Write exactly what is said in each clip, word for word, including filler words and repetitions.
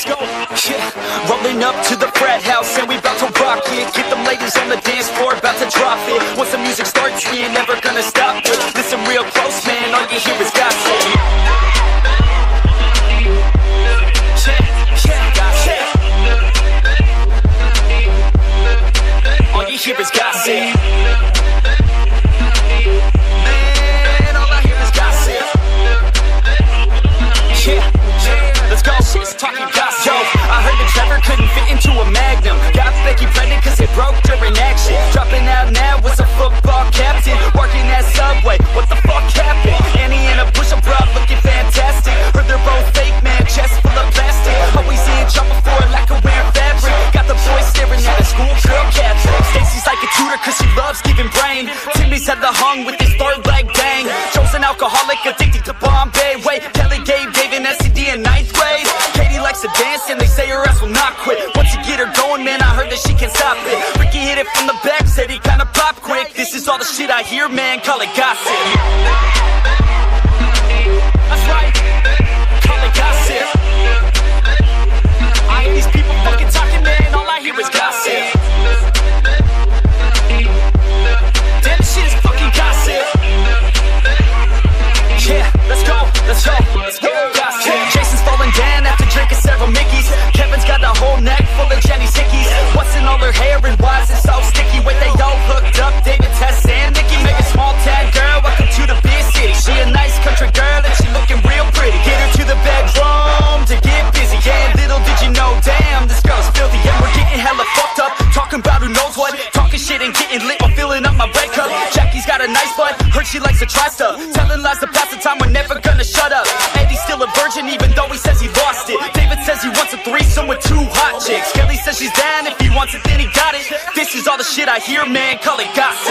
let's go. Yeah, rolling up to the frat house and we about to rock it. Get them ladies on the dance floor, about to drop it. Once the music starts, we ain't never gonna stop it. Listen real close, man, all you hear is gossip. All you hear is gossip. Man, all I hear is gossip. Yeah, yeah, let's go. She's talking gossip. Yo, I heard that Trevor couldn't fit into a Magnum. Got Becky pregnant cause it broke during action. Dropping out now was a football captain. Working at Subway, what the fuck happened? Annie in a push-up bra looking fantastic. Heard they're both fake, man, chest full of plastic. Always in trouble for a lack of wearing fabric. Got the boys staring at a schoolgirl caption. Stacy's like a tutor cause she loves giving brain. Timmy's had the hung with his third leg bang. Joe's an alcoholic addicted to Bombay. Wait, Kelly gave Dave an S T D in ninth grade. Katie likes to dance and they say her ass will not quit. Once you get her going, man, I heard that she can't stop it. Ricky hit it from the back, said he kinda popped quick. This is all the shit I hear, man, call it gossip. That's right, call it gossip. I hear these people fucking talking, man, all I hear is gossip. Damn, this shit is fucking gossip. Yeah, let's go, let's go, let's go, gossip. Jason's falling down after drinking several Mickeys. Kevin's got the whole neck full of Jenny's hickeys. What's in all her hair and why is it so sticky? Wait, they all hooked up, David, Tess, and Nikki. Make a small town girl, welcome to the big city. She a nice country girl and she looking real pretty. Get her to the bedroom to get busy. Yeah, little did you know, damn, this girl's filthy. And we're getting hella fucked up, talking about who knows what. Talking shit and getting lit while filling up my red cup. Jackie's got a nice butt, heard she likes to try stuff. Telling lies to pass the time, we're never gonna shut up. Eddie's still a virgin even though he says he lost it. David says he wants a threesome with two hot chicks. Kelly says she's down, if he wants it then he got it. This is all the shit I hear, man, call it gossip.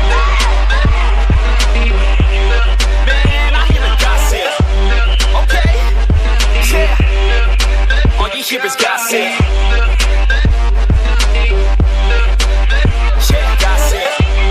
Man, I hear the gossip. Okay, yeah, all you hear is gossip. Yeah, gossip.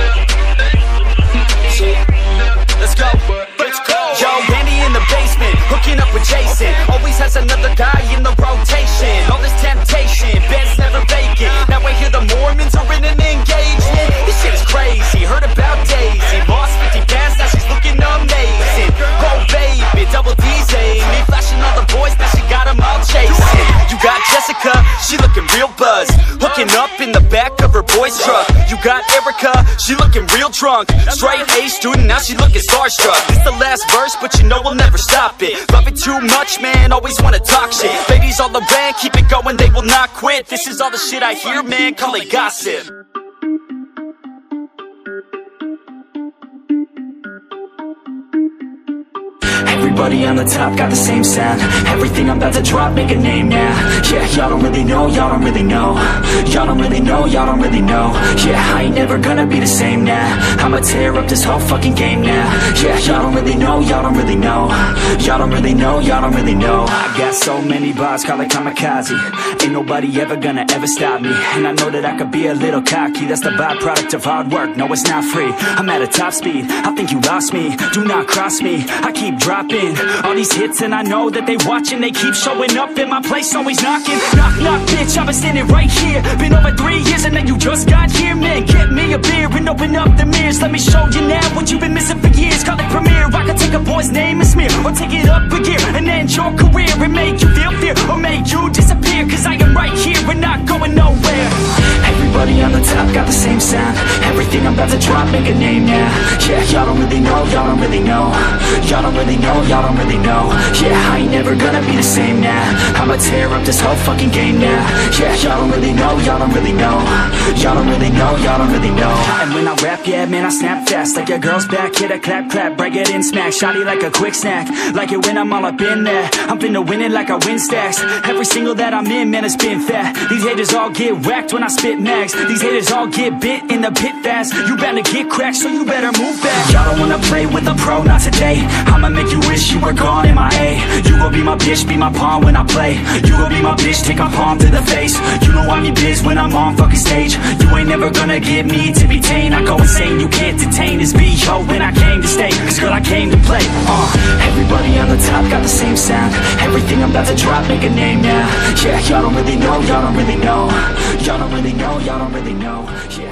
Yeah, let's go, let's go. Yo, Andy in the basement, hooking up with Jason. Always has another guy in the rotation. All this temptation, bed's never vacant. Now I hear the Mormons are in an engagement. This shit is crazy, heard about Daisy. Lost fifty pounds, now she's looking amazing. Go baby, double D's Amy. Flashing all the boys, now she got them all chasing. You got Jessica, she looking real buzzed. Hooking up in the back of her boy's truck. You got Erica, she looking real drunk. Straight A student, now she looking starstruck. It's the last verse, but you know we'll never stop it. Love it too much, man, always wanna talk shit. Ladies all around, keep it going, they will not quit. This is all the shit I hear, man, call it gossip. Everybody on the top got the same sound. Everything I'm about to drop, make a name now. Yeah, y'all don't really know, y'all don't really know. Y'all don't really know, y'all don't really know. Yeah, I ain't never gonna be the same now. I'ma tear up this whole fucking game now. Yeah, y'all don't really know, y'all don't really know. Y'all don't really know, y'all don't really know. I got so many bars, call it kamikaze. Ain't nobody ever gonna ever stop me. And I know that I could be a little cocky. That's the byproduct of hard work, no it's not free. I'm at a top speed, I think you lost me. Do not cross me, I keep dropping all these hits and I know that they watching. They keep showing up in my place, always knocking. Knock, knock, bitch, I've been standing right here. Been over three years and then you just got here. Man, get me a beer and open up the mirrors. Let me show you now what you've been missing for years. Call it premiere, I can take a boy's name and smear, or take it up a gear and end your career. And make you feel fear, or make you disappear. Cause I am right here, we're not going nowhere. Everybody on the top got the same sound. Everything I'm about to drop, make a name now. Yeah, y'all don't really know, y'all don't really know. Y'all don't really know, y'all don't really know. Yeah, I ain't never gonna be the same now. I'ma tear up this whole fucking game now. Yeah, y'all don't really know, y'all don't really know. Y'all don't really know, y'all don't really know. And when I rap, yeah, man, I snap fast. Like a girl's back, hit a clap, clap, break it in, smack. Shotty like a quick snack, like it when I'm all up in there. I'm finna win it like I win stacks. Every single that I'm in, man, it's been fat. These haters all get whacked when I spit mags. These haters all get bit in the pit fast. You better get cracked, so you better move back. Y'all don't wanna play with a pro, not today. I'ma make you wish you were gone, M I A. You gon' be my bitch, be my pawn when I play. You gon' be my bitch, take my palm to the face. You know I'm your biz when I'm on fucking stage. You ain't never gonna get me to be tame. I go insane, you can't detain this B O when I came to stay. Cause girl, I came to play. Uh, everybody Everybody on the top got the same sound. Everything I'm about to drop, make a name now. Yeah, y'all don't really know, y'all don't really know. Y'all don't really know, y'all don't really know. Yeah.